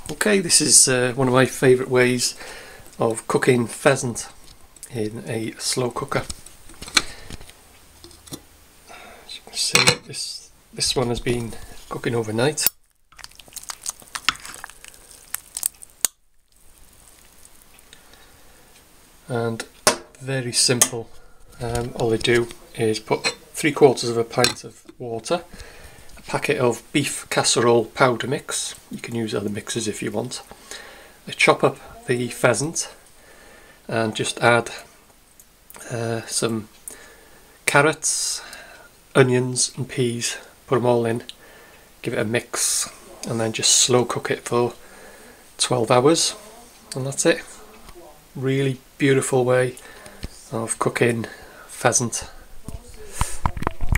Okay, this is one of my favourite ways of cooking pheasant in a slow cooker. As you can see, this one has been cooking overnight. And very simple. All I do is put 3/4 of a pint of water, a packet of beef casserole powder mix. You can use other mixes if you want. I chop up the pheasant and just add some carrots, onions and peas, put them all in, give it a mix and then just slow cook it for 12 hours and that's it. Really beautiful way of cooking pheasant.